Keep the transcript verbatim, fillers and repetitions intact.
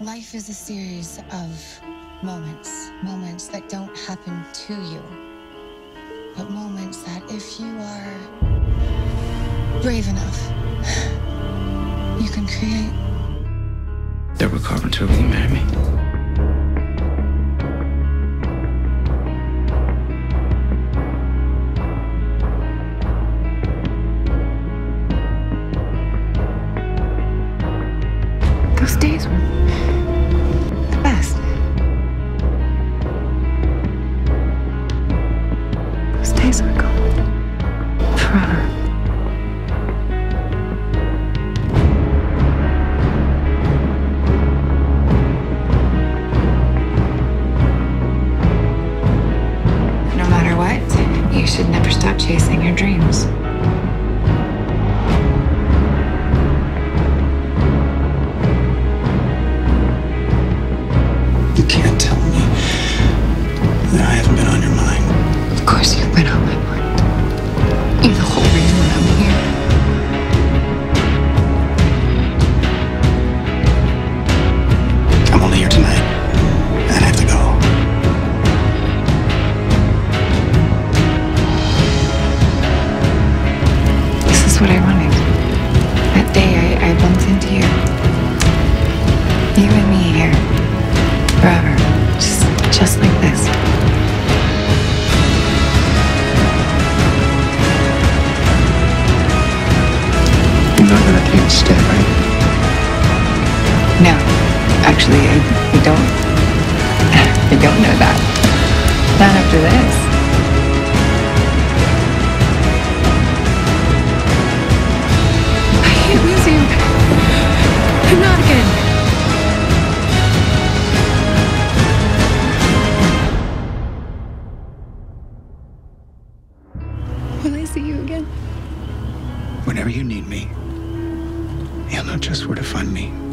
Life is a series of moments, moments that don't happen to you, but moments that if you are brave enough, you can create. Deborah Carpenter, will you marry me? Those days were the best. Those days are gone forever. No matter what, you should never stop chasing your dreams. You can't tell me that I haven't been on your mind. Of course you've been on my mind. You're the whole reason I'm here. I'm only here tonight, and I have to go. This is what I wanted. That day I, I bumped into you. You and me here. Forever. Just, just like this. You're not gonna take a step, right? No. Actually, I, I don't. I don't know that. Not after this. I can't lose you. I'm not again. Will I see you again? Whenever you need me, you'll know just where to find me.